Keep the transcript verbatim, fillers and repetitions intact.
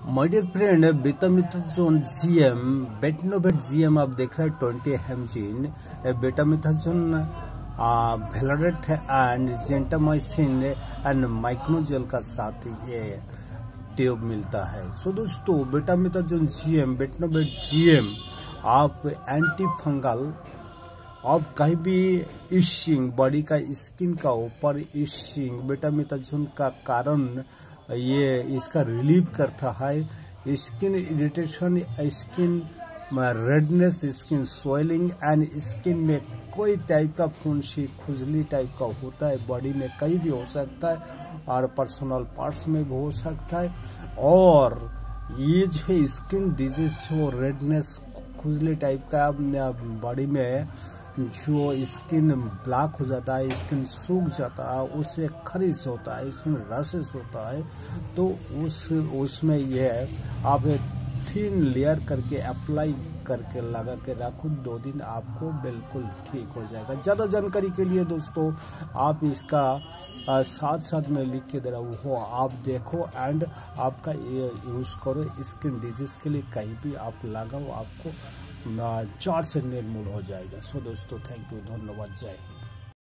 My dear friend, betamethasone GM, Betnovate GM आप देख रहे हैं ट्वेंटी हेमजीन, betamethasone valerate and gentamicin and microgel का साथ ये ट्यूब मिलता है। सो so, दोस्तों बेटामिथाजोन जीएम, बेटनोवेट जीएम आप एंटी फंगल, आप कहीं भी इशिंग, बॉडी का स्किन का ऊपर इशिंग, बेटामिथाजोन का कारण ये इसका रिलीव करता है। Skin irritation, skin redness, skin swelling and skin में कोई टाइप का फुंसी, खुजली टाइप का होता है, बॉडी में कहीं भी हो सकता है और पर्सनल पार्ट्स में भी हो सकता है। और ये जो स्किन डिजीज हो, रेडनेस, खुजली टाइप का बॉडी में जो स्किन ब्लैक हो जाता है, स्किन सूख जाता है, उससे खरीज होता है, स्किन रसेस होता है, तो उस उसमें ये आप थिन लेयर करके अप्लाई करके लगा के रखो, दो दिन आपको बिल्कुल ठीक हो जाएगा। ज़्यादा जानकारी के लिए दोस्तों आप इसका आ, साथ साथ में लिख के दे रहा हूँ, हो आप देखो एंड आपका ये यूज़ करो। स्किन डिजीज के लिए कहीं भी आप लगाओ, आपको चार से निर्मूल हो जाएगा। सो दोस्तों थैंक यू, धन्यवाद, जय हिंद।